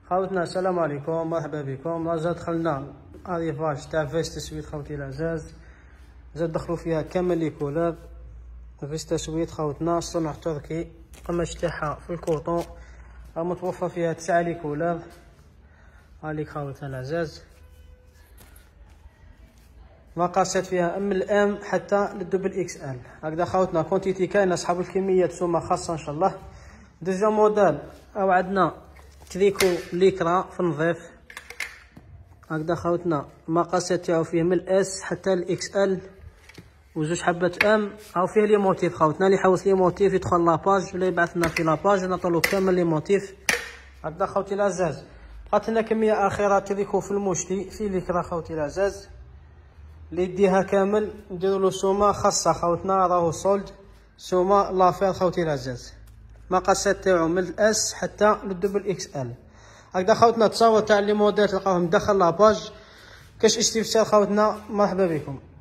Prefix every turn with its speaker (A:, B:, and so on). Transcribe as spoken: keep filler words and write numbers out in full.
A: خوتنا السلام عليكم، مرحبا بكم. مازال دخلنا هذه فاش تاع فيست سويت خوتي العزاز، زاد دخلوا فيها كامل لي كولور فيست سويت خوتنا، صنع تركي، القماش تاعها في الكوطون، متوفر فيها تسعة لي كولور. هاليك خوتنا العزاز، مقاسات فيها من الام حتى للدبل اكس ال. هكذا خوتنا كونتيتي كاينه اصحاب الكميات سوما خاصه ان شاء الله. دوزيام موديل او عندنا تريكو ليكرا في النظيف. هكذا خوتنا المقاسات تاعو فيه من الاس حتى الاكس ال وزوج حبات ام. هاو فيه لي موتيف خوتنا، اللي يحوس لي موتيف يدخل لاباج ولا يبعث لنا في لاباج نعطولو كامل لي موتيف. هكذا خوتي العزاز بقات لنا كميه اخيره تريكو في المشتي في ليكرا خوتي العزاز، اللي يديها كامل نديرولو سومه خاصه خوتنا، راهو سولد سومه لافير خوتي العزاز. مقاسات تاعو من الاس حتى للدبل اكس ال. هكذا خوتنا التصاور تاع لي موديل تلقاوهم داخل لاباج. كاش استفسار خوتنا مرحبا بكم.